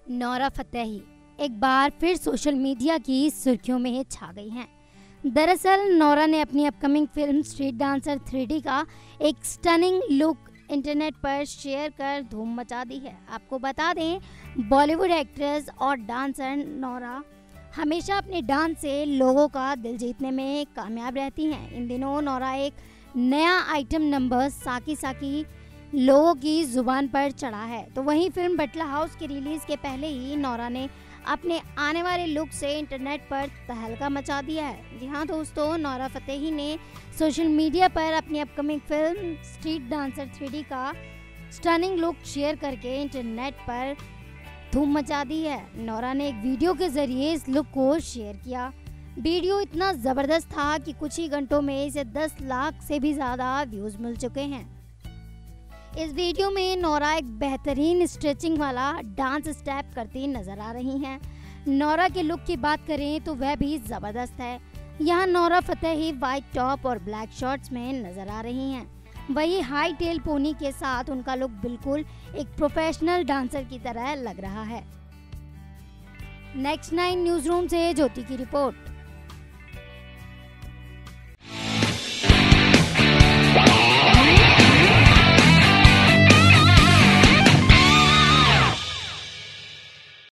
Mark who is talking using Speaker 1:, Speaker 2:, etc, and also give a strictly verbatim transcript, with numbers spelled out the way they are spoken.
Speaker 1: Nora Fatehi एक बार फिर social media की सुर्खियों में छा गई हैं। दरअसल नोरा ने अपनी upcoming film street dancer three D का एक स्टनिंग लुक इंटरनेट पर शेयर कर धूम मचा दी है। आपको बता दें, बॉलीवुड एक्ट्रेस और डांसर नोरा हमेशा अपने डांस से लोगों का दिल जीतने में कामयाब रहती हैं। इन दिनों नोरा एक नया आइटम नंबर साकी साकी लोगों की जुबान पर चढ़ा है। तो वहीं फिल्म बटला हाउस की रिलीज के पहले ही नोरा ने अपने आने वाले लुक से इंटरनेट पर तहलका मचा दिया है। जी हाँ दोस्तों, नोरा फतेही ने सोशल मीडिया पर अपनी upcoming film street dancer three D का स्टनिंग लुक शेयर करके इंटरनेट पर धूम मचा दी है। नोरा ने एक वीडियो के जरिए इस लुक को शेयर किया। वीडियो इतना जबरदस्त था कि कुछ ही घंटों में इसे दस लाख से भी ज्यादा व्यूज मिल चुके हैं। इस वीडियो में नोरा एक बेहतरीन स्ट्रेचिंग वाला डांस स्टेप करती नजर आ रही हैं। नोरा के लुक की बात करें तो वह भी जबरदस्त है। यहाँ नोरा फतेही वाइट टॉप और ब्लैक शॉर्ट्स में नजर आ रही हैं। वही हाई टेल पोनी के साथ उनका लुक बिल्कुल एक प्रोफेशनल डांसर की तरह लग रहा है। नेक्स्ट नाइन न्यूज रूम से ज्योति की रिपोर्ट।